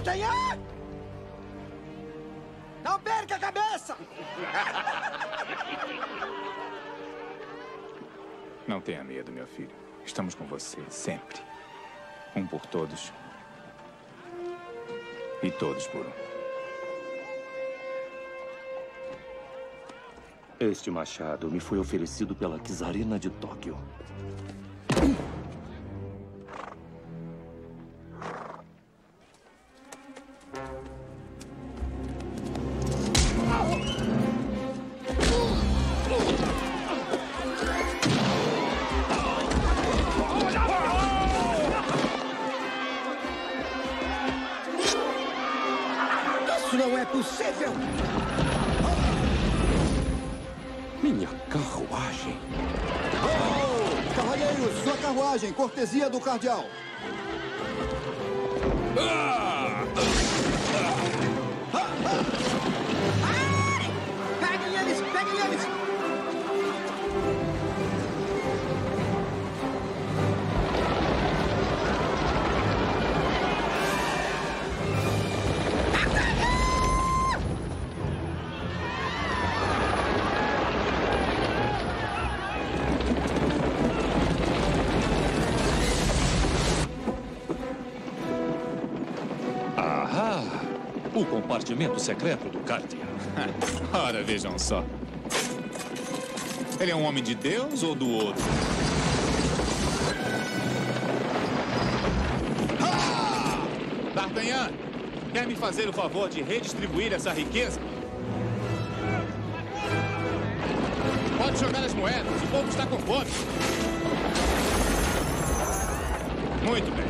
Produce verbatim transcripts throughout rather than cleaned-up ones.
D'Artagnan! Não perca a cabeça! Não tenha medo, meu filho. Estamos com você sempre. Um por todos. E todos por um. Este machado me foi oferecido pela czarina de Tóquio. Isso não é possível! Minha carruagem. Oh! Cavalheiros, sua carruagem, cortesia do cardeal. Peguem eles! Peguem eles! Ah, o compartimento secreto do Cartier. Ora, vejam só. Ele é um homem de Deus ou do outro? Ah! D'Artagnan, quer me fazer o favor de redistribuir essa riqueza? Pode jogar as moedas, o povo está com fome. Muito bem.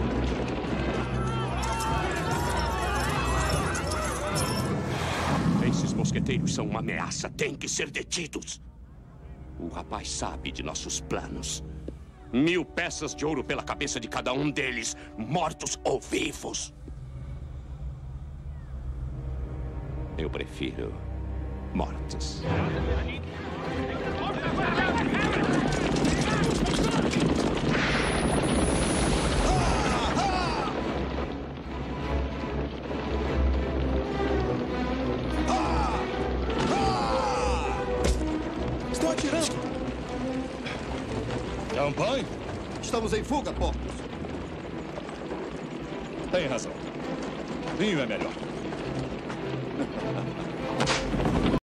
Esses mosqueteiros são uma ameaça. Têm que ser detidos. O rapaz sabe de nossos planos. Mil peças de ouro pela cabeça de cada um deles, mortos ou vivos. Eu prefiro mortos. Estão atirando! Champagne? Estamos em fuga, Porcos. Tem razão. Vinho é melhor.